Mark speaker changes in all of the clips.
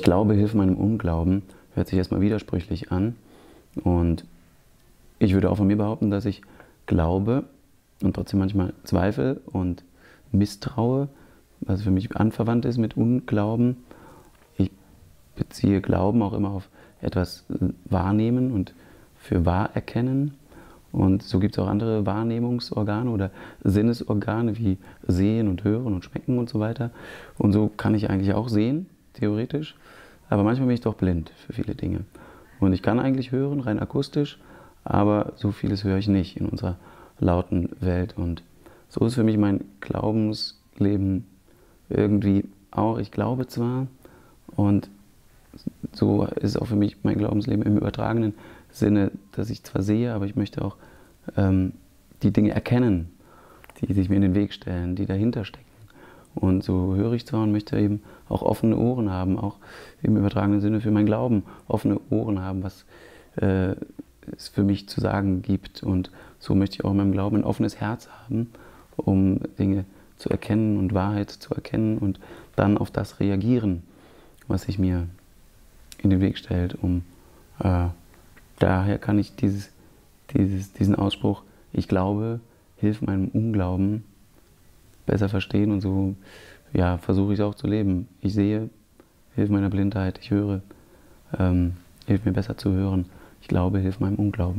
Speaker 1: glaube, hilft meinem Unglauben, hört sich erstmal widersprüchlich an. Und ich würde auch von mir behaupten, dass ich glaube und trotzdem manchmal zweifle und misstraue, was für mich anverwandt ist mit Unglauben. Ich beziehe Glauben auch immer auf etwas wahrnehmen und für wahr erkennen. Und so gibt es auch andere Wahrnehmungsorgane oder Sinnesorgane wie Sehen und Hören und Schmecken und so weiter. Und so kann ich eigentlich auch sehen, theoretisch. Aber manchmal bin ich doch blind für viele Dinge. Und ich kann eigentlich hören, rein akustisch, aber so vieles höre ich nicht in unserer lauten Welt. Und so ist für mich mein Glaubensleben irgendwie auch. Ich glaube zwar, und so ist auch für mich mein Glaubensleben im übertragenen Sinne, dass ich zwar sehe, aber ich möchte auch die Dinge erkennen, die sich mir in den Weg stellen, die dahinter stecken. Und so höre ich zwar und möchte eben auch offene Ohren haben, auch im übertragenen Sinne für meinen Glauben offene Ohren haben, was es für mich zu sagen gibt. Und so möchte ich auch in meinem Glauben ein offenes Herz haben, um Dinge zu erkennen und Wahrheit zu erkennen und dann auf das reagieren, was sich mir in den Weg stellt. Daher kann ich diesen Ausspruch, ich glaube, hilft meinem Unglauben, besser verstehen, und so ja, versuche ich es auch zu leben. Ich sehe, hilft meiner Blindheit, ich höre, hilft mir besser zu hören. Ich glaube, hilft meinem Unglauben.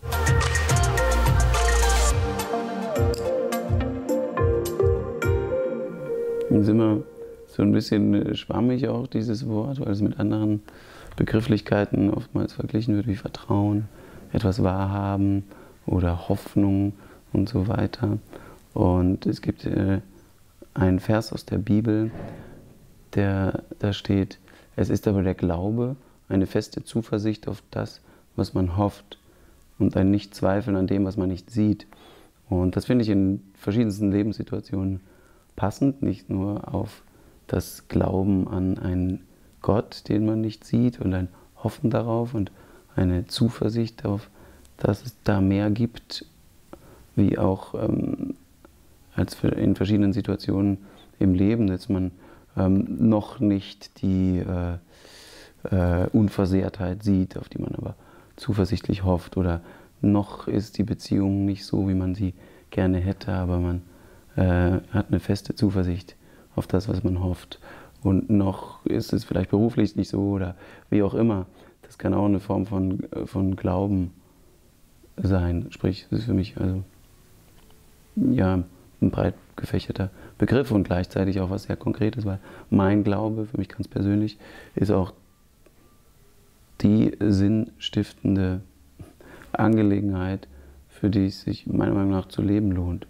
Speaker 1: Es ist immer so ein bisschen schwammig auch, dieses Wort, weil es mit anderen Begrifflichkeiten oftmals verglichen wird, wie Vertrauen, etwas wahrhaben oder Hoffnung und so weiter. Und es gibt einen Vers aus der Bibel, da steht: Es ist aber der Glaube, eine feste Zuversicht auf das, was man hofft, und ein Nichtzweifeln an dem, was man nicht sieht. Und das finde ich in verschiedensten Lebenssituationen passend, nicht nur auf das Glauben an einen Gott, den man nicht sieht, und ein Hoffen darauf und eine Zuversicht darauf, dass es da mehr gibt, wie auch als in verschiedenen Situationen im Leben, dass man noch nicht die Unversehrtheit sieht, auf die man aber zuversichtlich hofft, oder noch ist die Beziehung nicht so, wie man sie gerne hätte, aber man hat eine feste Zuversicht auf das, was man hofft. Und noch ist es vielleicht beruflich nicht so oder wie auch immer. Das kann auch eine Form von Glauben sein. Sprich, es ist für mich also ja, ein breit gefächerter Begriff und gleichzeitig auch was sehr Konkretes, weil mein Glaube, für mich ganz persönlich, ist auch die sinnstiftende Angelegenheit, für die es sich meiner Meinung nach zu leben lohnt.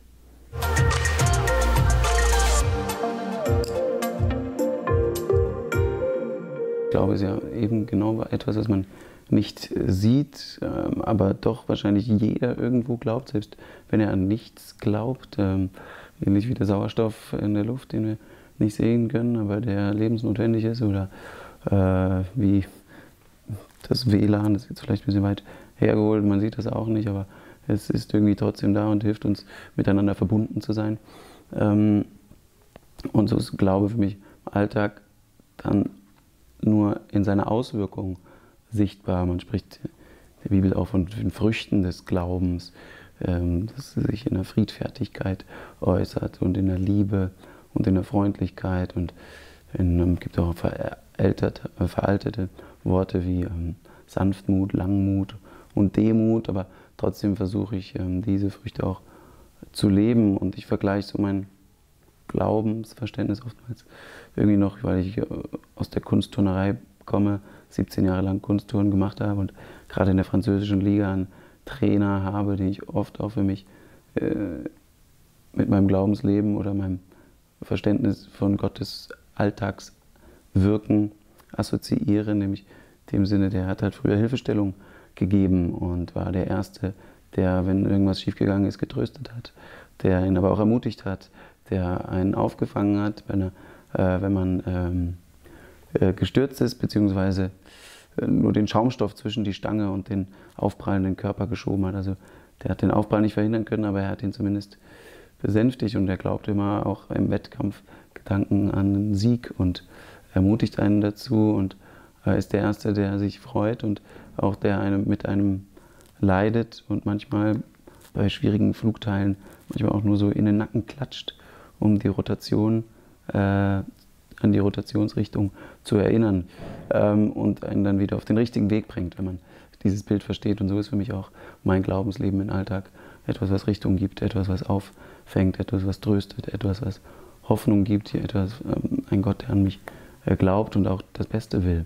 Speaker 1: Ich glaube, es ist ja eben genau etwas, was man nicht sieht, aber doch wahrscheinlich jeder irgendwo glaubt, selbst wenn er an nichts glaubt, ähnlich wie der Sauerstoff in der Luft, den wir nicht sehen können, aber der lebensnotwendig ist, oder wie das WLAN, das ist jetzt vielleicht ein bisschen weit hergeholt, man sieht das auch nicht, aber es ist irgendwie trotzdem da und hilft uns, miteinander verbunden zu sein. Und so ist Glaube für mich im Alltag dann nur in seiner Auswirkung sichtbar. Man spricht in der Bibel auch von den Früchten des Glaubens, dass sie sich in der Friedfertigkeit äußert und in der Liebe und in der Freundlichkeit. Und es gibt auch veraltete Worte wie Sanftmut, Langmut und Demut, aber trotzdem versuche ich, diese Früchte auch zu leben. Und ich vergleiche so mein Glaubensverständnis oftmals irgendwie noch, weil ich aus der Kunstturnerei komme, 17 Jahre lang Kunsttouren gemacht habe und gerade in der französischen Liga einen Trainer habe, den ich oft auch für mich mit meinem Glaubensleben oder meinem Verständnis von Gottes Alltagswirken assoziiere, nämlich in dem Sinne, der hat halt früher Hilfestellung gegeben und war der Erste, der, wenn irgendwas schiefgegangen ist, getröstet hat, der ihn aber auch ermutigt hat, der einen aufgefangen hat, wenn man gestürzt ist, beziehungsweise nur den Schaumstoff zwischen die Stange und den aufprallenden Körper geschoben hat. Also der hat den Aufprall nicht verhindern können, aber er hat ihn zumindest besänftigt, und er glaubte immer auch im Wettkampf Gedanken an einen Sieg und ermutigt einen dazu und ist der Erste, der sich freut und auch der mit einem leidet und manchmal bei schwierigen Flugteilen manchmal auch nur so in den Nacken klatscht, um die Rotation an die Rotationsrichtung zu erinnern und einen dann wieder auf den richtigen Weg bringt, wenn man dieses Bild versteht. Und so ist für mich auch mein Glaubensleben im Alltag etwas, was Richtung gibt, etwas, was auffängt, etwas, was tröstet, etwas, was Hoffnung gibt, ein Gott, der an mich glaubt und auch das Beste will.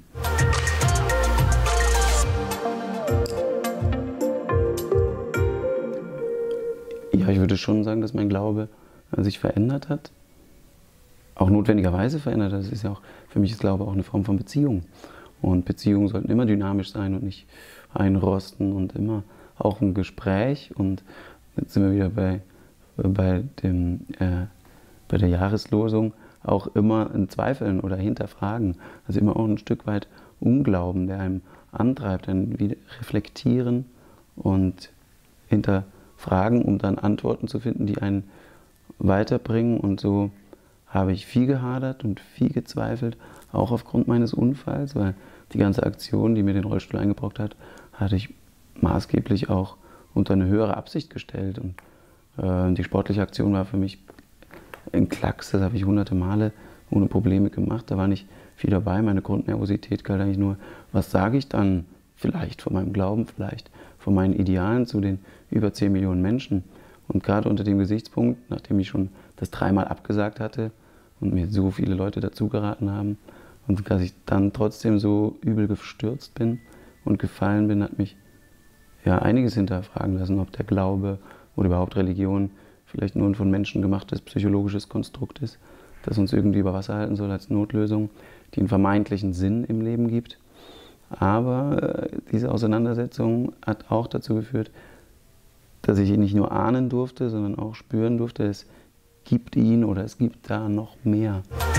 Speaker 1: Ja, ich würde schon sagen, dass mein Glaube sich verändert hat. Auch notwendigerweise verändert hat. Das ist ja auch, für mich ist Glaube auch eine Form von Beziehung. Und Beziehungen sollten immer dynamisch sein und nicht einrosten und immer auch ein Gespräch. Und jetzt sind wir wieder bei der Jahreslosung, auch immer ein Zweifeln oder Hinterfragen. Also immer auch ein Stück weit Unglauben, der einem antreibt, ein wieder Reflektieren und hinterfragen, um dann Antworten zu finden, die einen weiterbringen. Und so habe ich viel gehadert und viel gezweifelt, auch aufgrund meines Unfalls, weil die ganze Aktion, die mir den Rollstuhl eingebrockt hat, hatte ich maßgeblich auch unter eine höhere Absicht gestellt. Und die sportliche Aktion war für mich ein Klacks, das habe ich hunderte Male ohne Probleme gemacht. Da war nicht viel dabei. Meine Grundnervosität galt eigentlich nur, was sage ich dann vielleicht von meinem Glauben, vielleicht von meinen Idealen zu den über 10 Millionen Menschen. Und gerade unter dem Gesichtspunkt, nachdem ich schon das 3-mal abgesagt hatte und mir so viele Leute dazugeraten haben und dass ich dann trotzdem so übel gestürzt bin und gefallen bin, hat mich ja einiges hinterfragen lassen, ob der Glaube oder überhaupt Religion vielleicht nur ein von Menschen gemachtes psychologisches Konstrukt ist, das uns irgendwie über Wasser halten soll als Notlösung, die einen vermeintlichen Sinn im Leben gibt. Aber diese Auseinandersetzung hat auch dazu geführt, dass ich ihn nicht nur ahnen durfte, sondern auch spüren durfte, es gibt ihn oder es gibt da noch mehr.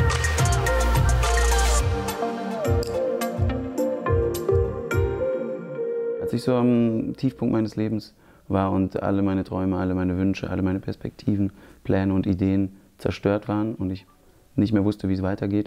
Speaker 1: Als ich so am Tiefpunkt meines Lebens war und alle meine Träume, alle meine Wünsche, alle meine Perspektiven, Pläne und Ideen zerstört waren und ich nicht mehr wusste, wie es weitergeht.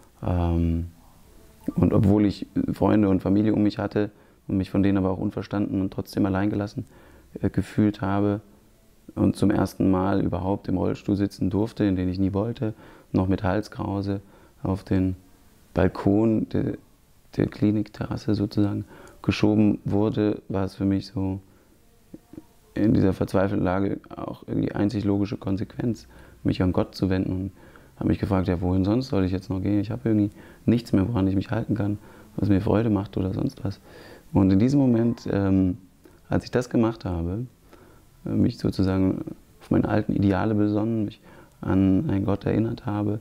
Speaker 1: Und obwohl ich Freunde und Familie um mich hatte und mich von denen aber auch unverstanden und trotzdem alleingelassen gefühlt habe und zum ersten Mal überhaupt im Rollstuhl sitzen durfte, in den ich nie wollte, noch mit Halskrause auf den Balkon der Klinikterrasse sozusagen geschoben wurde, war es für mich so in dieser verzweifelten Lage auch irgendwie einzig logische Konsequenz, mich an Gott zu wenden und habe mich gefragt, ja, wohin sonst soll ich jetzt noch gehen? Ich habe irgendwie nichts mehr, woran ich mich halten kann, was mir Freude macht oder sonst was. Und in diesem Moment, als ich das gemacht habe, mich sozusagen auf meine alten Ideale besonnen, mich an einen Gott erinnert habe,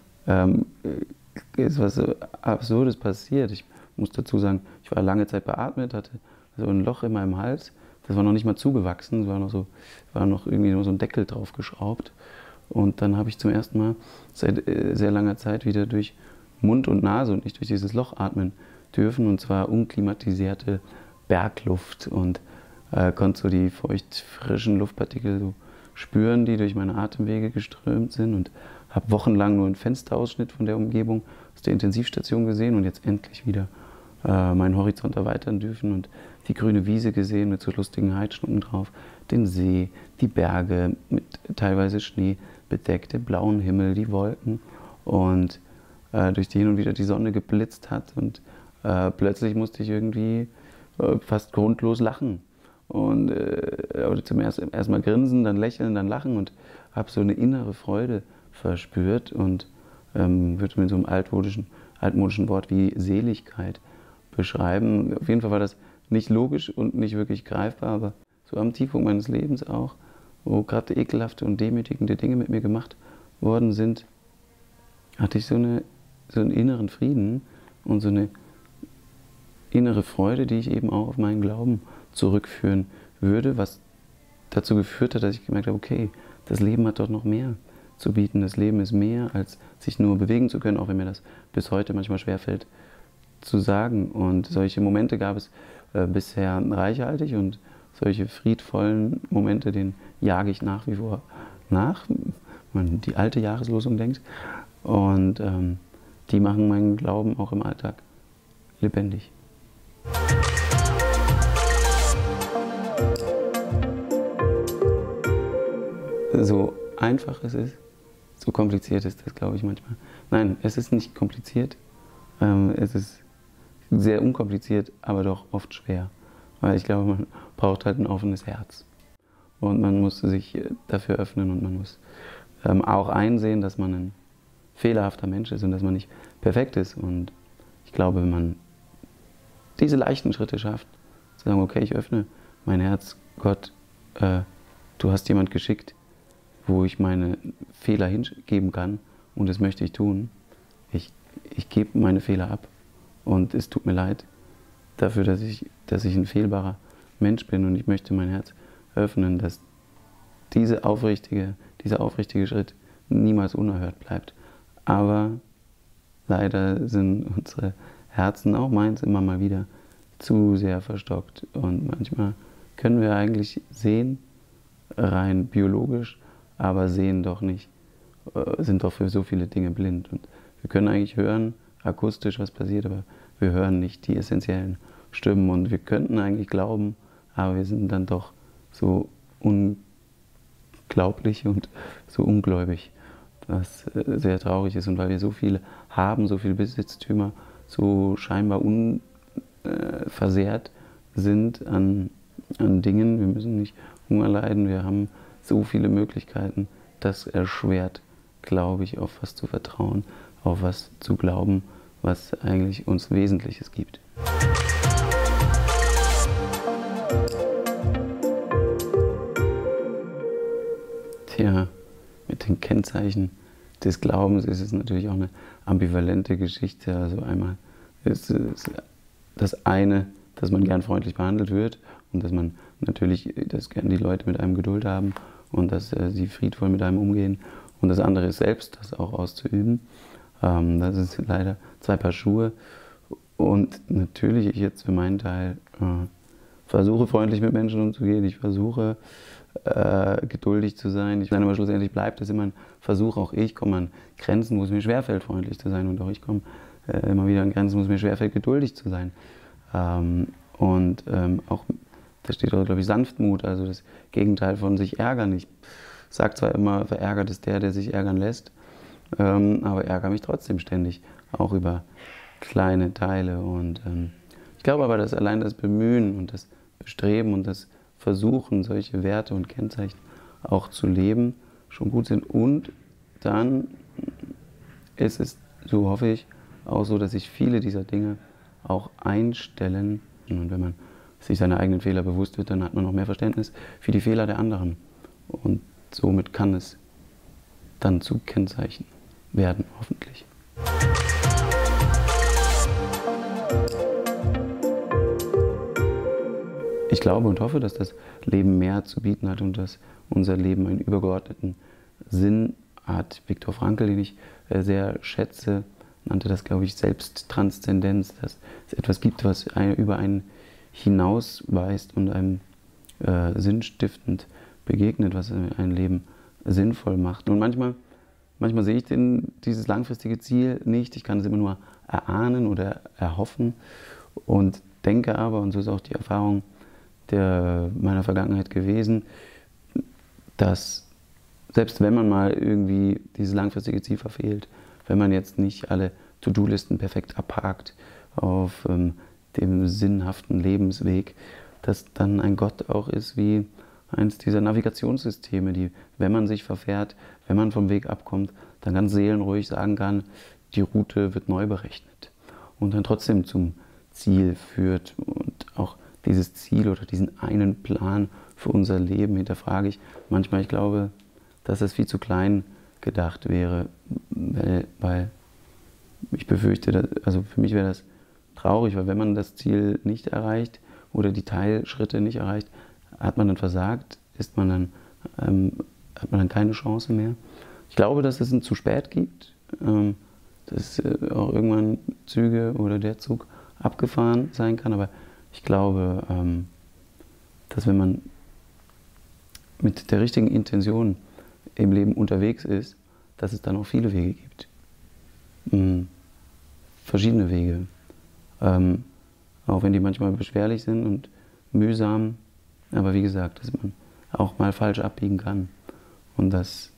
Speaker 1: ist was Absurdes passiert. Ich muss dazu sagen, ich war lange Zeit beatmet, hatte so ein Loch in meinem Hals. Das war noch nicht mal zugewachsen, es war noch irgendwie nur so ein Deckel drauf geschraubt. Und dann habe ich zum ersten Mal seit sehr langer Zeit wieder durch Mund und Nase und nicht durch dieses Loch atmen dürfen. Und zwar unklimatisierte Bergluft und konnte so die feucht-frischen Luftpartikel so spüren, die durch meine Atemwege geströmt sind. Und habe wochenlang nur einen Fensterausschnitt von der Umgebung aus der Intensivstation gesehen und jetzt endlich wieder meinen Horizont erweitern dürfen und die grüne Wiese gesehen mit so lustigen Heidschnucken drauf, den See, die Berge mit teilweise Schnee bedeckt, den blauen Himmel, die Wolken und durch die hin und wieder die Sonne geblitzt hat und plötzlich musste ich irgendwie fast grundlos lachen und oder zum ersten Mal grinsen, dann lächeln, dann lachen und habe so eine innere Freude verspürt und würde mit so einem altmodischen Wort wie Seligkeit beschreiben. Auf jeden Fall war das nicht logisch und nicht wirklich greifbar, aber so am Tiefpunkt meines Lebens auch, wo gerade ekelhafte und demütigende Dinge mit mir gemacht worden sind, hatte ich so einen inneren Frieden und so eine innere Freude, die ich eben auch auf meinen Glauben zurückführen würde, was dazu geführt hat, dass ich gemerkt habe, okay, das Leben hat doch noch mehr zu bieten. Das Leben ist mehr, als sich nur bewegen zu können, auch wenn mir das bis heute manchmal schwerfällt zu sagen. Und solche Momente gab es bisher reichhaltig und solche friedvollen Momente, denen jage ich nach wie vor nach, wenn man die alte Jahreslosung denkt. Und die machen meinen Glauben auch im Alltag lebendig. So einfach es ist, so kompliziert ist das, glaube ich, manchmal. Nein, es ist nicht kompliziert. Es ist sehr unkompliziert, aber doch oft schwer. Weil ich glaube, man braucht halt ein offenes Herz. Und man muss sich dafür öffnen und man muss auch einsehen, dass man ein fehlerhafter Mensch ist und dass man nicht perfekt ist. Und ich glaube, wenn man diese leichten Schritte schafft, zu sagen, okay, ich öffne mein Herz, Gott, du hast jemand geschickt, wo ich meine Fehler hingeben kann und das möchte ich tun. Ich gebe meine Fehler ab und es tut mir leid dafür, dass ich ein fehlbarer Mensch bin und ich möchte mein Herz öffnen, dass dieser aufrichtige Schritt niemals unerhört bleibt. Aber leider sind unsere Herzen, auch meins, immer mal wieder zu sehr verstockt und manchmal können wir eigentlich sehen, rein biologisch, aber sehen doch nicht, sind doch für so viele Dinge blind. Und wir können eigentlich hören, akustisch, was passiert, aber wir hören nicht die essentiellen Stimmen. Und wir könnten eigentlich glauben, aber wir sind dann doch so unglaublich und so ungläubig, was sehr traurig ist. Und weil wir so viel haben, so viele Besitztümer, so scheinbar unversehrt sind an Dingen, wir müssen nicht Hunger leiden, wir haben so viele Möglichkeiten, das erschwert, glaube ich, auf was zu vertrauen, auf was zu glauben, was eigentlich uns Wesentliches gibt. Tja, mit den Kennzeichen des Glaubens ist es natürlich auch eine ambivalente Geschichte. Also einmal ist es das eine, dass man gern freundlich behandelt wird und dass man natürlich, dass gern die Leute mit einem Geduld haben und dass sie friedvoll mit einem umgehen. Und das andere ist selbst, das auch auszuüben. Das ist leider zwei Paar Schuhe. Und natürlich, ich jetzt für meinen Teil versuche freundlich mit Menschen umzugehen. Ich versuche geduldig zu sein. Aber schlussendlich bleibt es immer ein Versuch. Auch ich komme an Grenzen, wo es mir schwerfällt, freundlich zu sein. Und auch ich komme immer wieder an Grenzen, wo es mir schwerfällt, geduldig zu sein. Auch, da steht auch, glaube ich, Sanftmut, also das Gegenteil von sich ärgern. Ich sage zwar immer, verärgert ist der sich ärgern lässt, aber ärgere mich trotzdem ständig, auch über kleine Teile. Und ich glaube aber, dass allein das Bemühen und das Bestreben und das Versuchen, solche Werte und Kennzeichen auch zu leben, schon gut sind. Und dann ist es, so hoffe ich, auch so, dass sich viele dieser Dinge auch einstellen. Und wenn man sich seiner eigenen Fehler bewusst wird, dann hat man noch mehr Verständnis für die Fehler der anderen. Und somit kann es dann zu Kennzeichen werden, hoffentlich. Ich glaube und hoffe, dass das Leben mehr zu bieten hat und dass unser Leben einen übergeordneten Sinn hat. Viktor Frankl, den ich sehr schätze, nannte das, glaube ich, Selbsttranszendenz, dass es etwas gibt, was über einen hinausweist und einem sinnstiftend begegnet, was ein Leben sinnvoll macht. Und manchmal sehe ich dieses langfristige Ziel nicht. Ich kann es immer nur erahnen oder erhoffen und denke aber, und so ist auch die Erfahrung meiner Vergangenheit gewesen, dass selbst wenn man mal irgendwie dieses langfristige Ziel verfehlt, wenn man jetzt nicht alle To-Do-Listen perfekt abhakt auf dem sinnhaften Lebensweg, dass dann ein Gott auch ist wie eins dieser Navigationssysteme, die, wenn man sich verfährt, wenn man vom Weg abkommt, dann ganz seelenruhig sagen kann, die Route wird neu berechnet und dann trotzdem zum Ziel führt. Und auch dieses Ziel oder diesen einen Plan für unser Leben hinterfrage ich manchmal. Ich glaube, dass das viel zu klein gedacht wäre, weil ich befürchte, also für mich wäre das traurig, weil wenn man das Ziel nicht erreicht oder die Teilschritte nicht erreicht, hat man dann versagt, hat man dann keine Chance mehr. Ich glaube, dass es ein zu spät gibt, dass auch irgendwann Züge oder der Zug abgefahren sein kann, aber ich glaube, dass wenn man mit der richtigen Intention im Leben unterwegs ist, dass es dann auch viele Wege gibt. verschiedene Wege. Auch wenn die manchmal beschwerlich sind und mühsam, aber wie gesagt, dass man auch mal falsch abbiegen kann und dass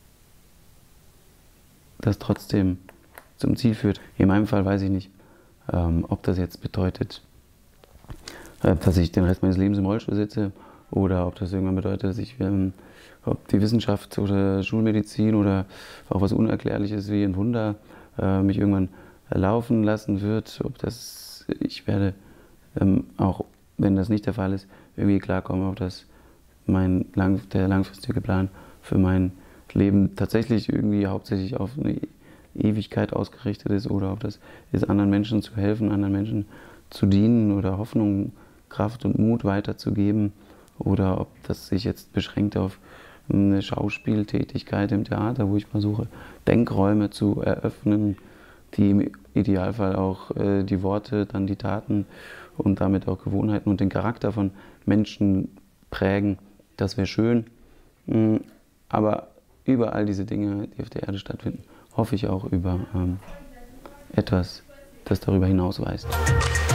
Speaker 1: das trotzdem zum Ziel führt. In meinem Fall weiß ich nicht, ob das jetzt bedeutet, dass ich den Rest meines Lebens im Rollstuhl sitze oder ob das irgendwann bedeutet, dass ich, ob die Wissenschaft oder Schulmedizin oder auch was Unerklärliches wie ein Wunder mich irgendwann laufen lassen wird, ob das, ich werde auch, wenn das nicht der Fall ist, irgendwie klarkommen, ob das der langfristige Plan für mein Leben tatsächlich irgendwie hauptsächlich auf eine Ewigkeit ausgerichtet ist oder ob das ist, anderen Menschen zu helfen, anderen Menschen zu dienen oder Hoffnung, Kraft und Mut weiterzugeben oder ob das sich jetzt beschränkt auf eine Schauspieltätigkeit im Theater, wo ich versuche, Denkräume zu eröffnen, die im Idealfall auch die Worte, dann die Taten und damit auch Gewohnheiten und den Charakter von Menschen prägen. Das wäre schön. Aber über all diese Dinge, die auf der Erde stattfinden, hoffe ich auch über etwas, das darüber hinaus weist.